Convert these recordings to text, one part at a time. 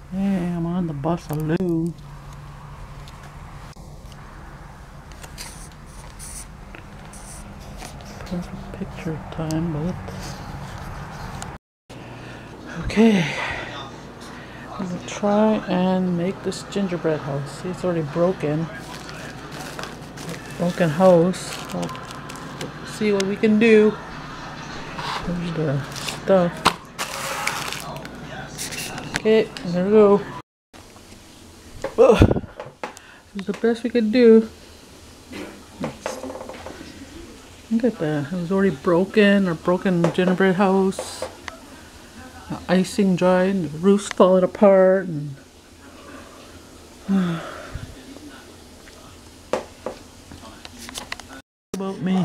Hey, I'm on the bus alone. Perfect picture time, but okay. I'm gonna try and make this gingerbread house. See, it's already broken. Broken house. Well, see what we can do. There's the stuff. Okay, there we go. Ugh. This is the best we could do. Look at that. It was already broken, or broken gingerbread house. The icing dried, and the roof's falling apart. And about me.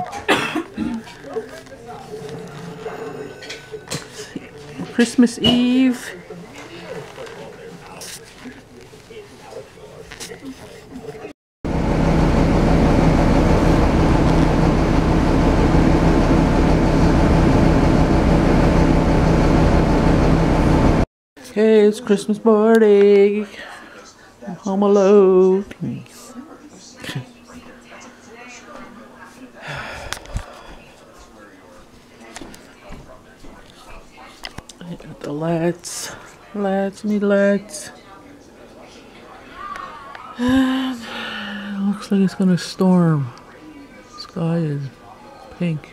Christmas Eve. Okay, it's Christmas morning. I'm home alone. I got the lights. Need lights. And it looks like it's gonna storm. The sky is pink.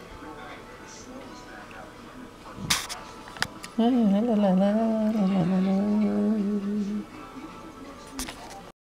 La, la, la, la, la, la, la.